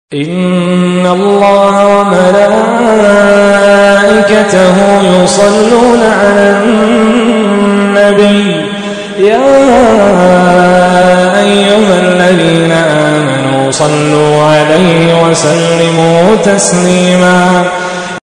إن الله وملائكته يصلون على النبي يا أيها الذين آمنوا صلوا عليه وسلموا تسليما